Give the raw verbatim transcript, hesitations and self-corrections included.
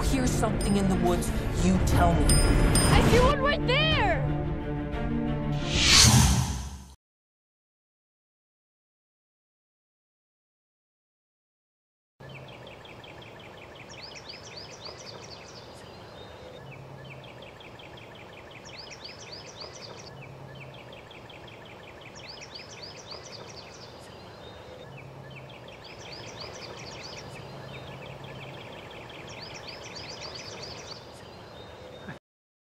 hear something in the woods, you tell me. I see one right there!